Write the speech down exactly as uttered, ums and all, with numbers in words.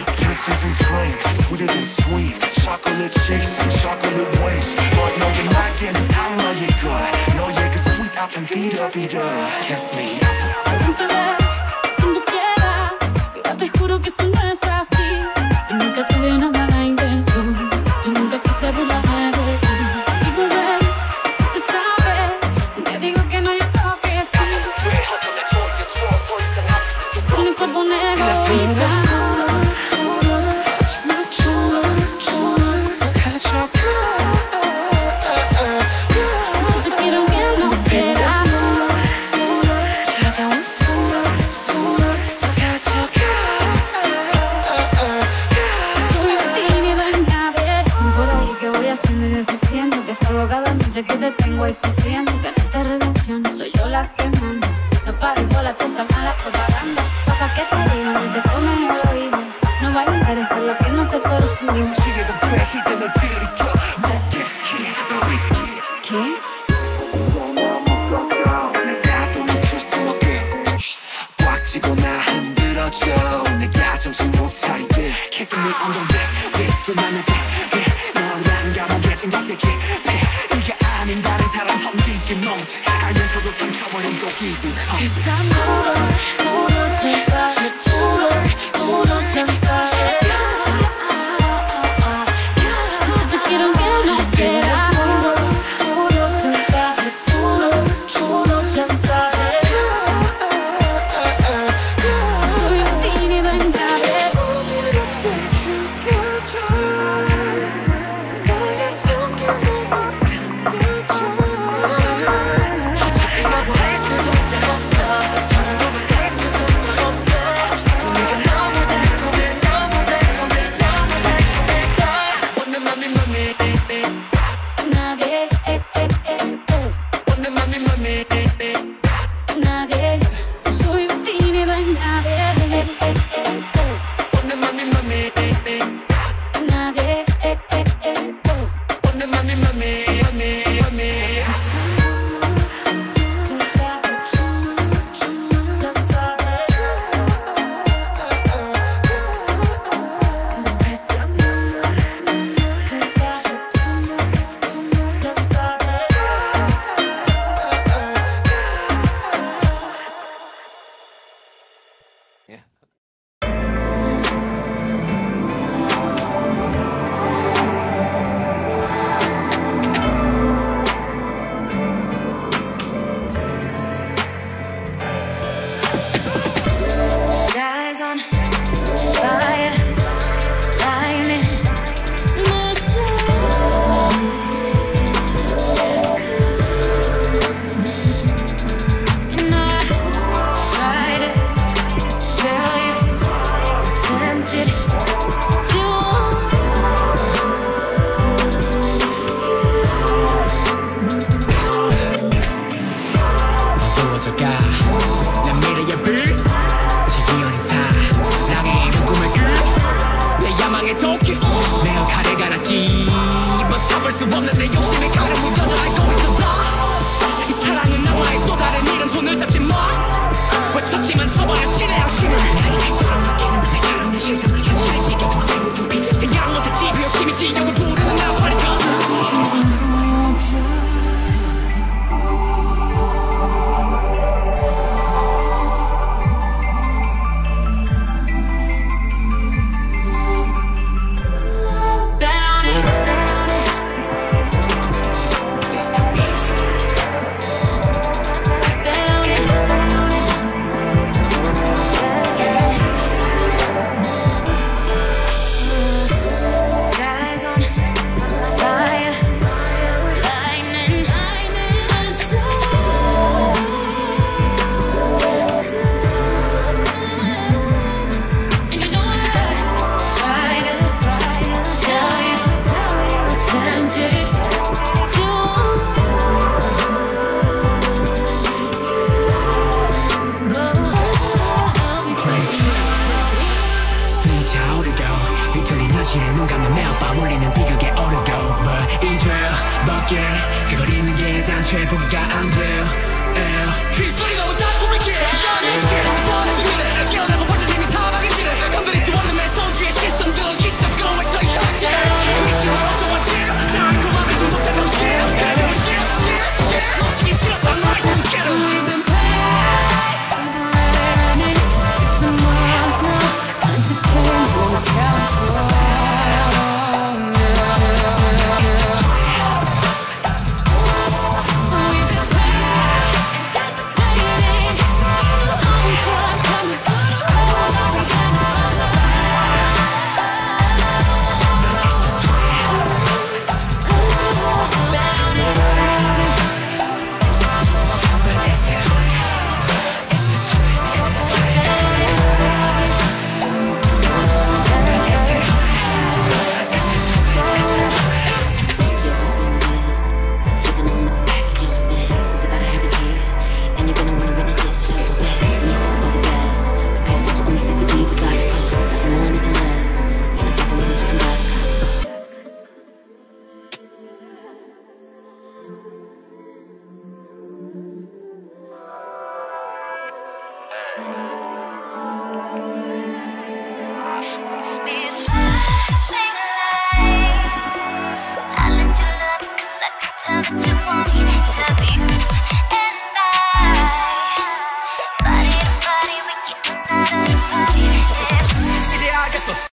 Peaches and cream, sweeter than sweet. Chocolate cheeks and chocolate wings. But no, you're not getting out 너의 걸. 너의 그 sweet 앞은 비려 비려. Kiss me. Cuando quieras, yo te juro que eso no es así. Yo nunca tuve una mala intención. Yo nunca quise burlarme de ti. Y bebés, se sabe. Te digo que no, yo creo que sí. Con mi cuerpo negro. Que te tengo ahí sufriendo, que en esta relación soy yo la que manda. No pares por la cosa mala propaganda. Papá, que te digo, no te comen el oído. No vaya a interesar lo que no se percibe. ¿Qué? 꽉 쥐고 나 흔들어줘. 내가 정신 못 차리게. Kissing me on the lip, lips 나는 돼. 너란 감옥에 진작되게. 아닌 다른 사람 섬기지 못해. 알면서도 상처버린 독이듯 일단 물어 물어줄까 물어 물어줄까 듣기론 계속해라 물어 물어줄까 물어 물어줄까 소용돌이 된다 해 너의 숨겨낸 현실에 눈 감는 매일 밤 울리는 비극에 오르고 But 잊어먹게 그걸 잊는 게 단초에 보기가 안 돼요 그 소리 너무 달콤하게 미안해 버려집니다 깨어나고 벌써 이미 사망의 질을 건드리